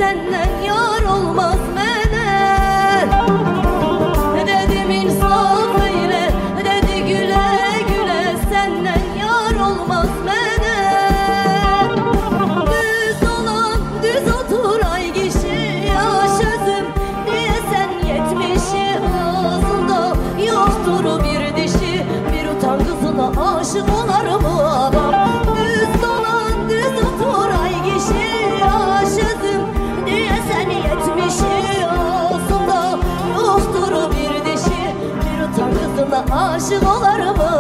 senden yar olmaz mene. Dedim insaf eyle, dedi güle güle, senden yar olmaz mene. Düz olan düz otur ay kişi, yaş özüm diye sen yetmişi. Ağzında yoktur bir dişi, bir utan kızına aşık olar mı adam? Düz olan düz otur ay kişi, yaş özüm diye sen yetmişi. Ağzında yoktur bir dişi, bir utan kızına aşık olar mı?